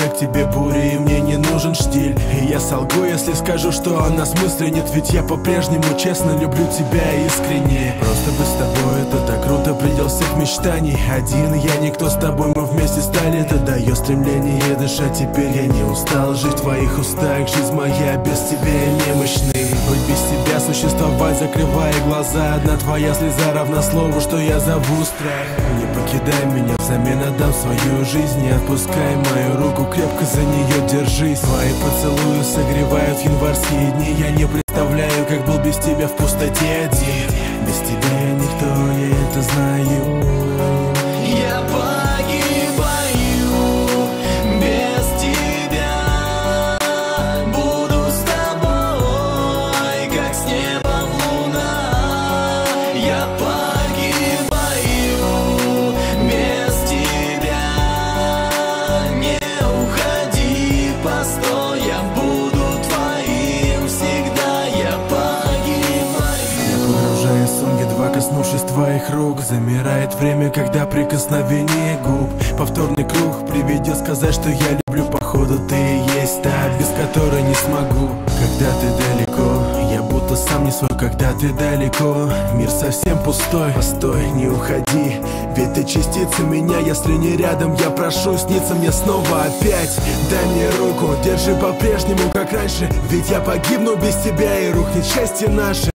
к тебе буря, и мне не нужен штиль. И я солгу, если скажу, что она смысленит, ведь я по-прежнему честно люблю тебя искренне. Просто быть с тобой это так круто, предел всех мечтаний. Один я, никто с тобой, мы вместе стали. Это дает стремление дышать, теперь я не устал жить в твоих устах. Жизнь моя без тебя немощный. Хоть без тебя существовать, закрывая глаза. Одна твоя слеза равна слову, что я зову страх. Не покидай меня, взамен отдам свою жизнь. Не отпускай мою руку, крепко за нее держись. Твои поцелуи согревают в январские дни. Я не представляю, как был без тебя в пустоте один. Без тебя я никто, я это знаю. Я погибаю без тебя. Буду с тобой, как с небом луна. Я погибаю без тебя. Не уходи, постой, я буду твоим всегда. Я погибаю. Я погружаюсь в сон, едва коснувшись твоих рук. Замирает время, когда прикосновение губ. Повторный круг приведет сказать, что я люблю. Походу ты и есть та, без которой не смогу. Когда ты далеко, я будто сам не свой. Когда ты далеко, мир совсем пустой. Постой, не уходи, ведь ты частица меня. Если не рядом, я прошу сниться мне снова опять. Дай мне руку, держи по-прежнему, как раньше. Ведь я погибну без тебя, и рухнет счастье наше.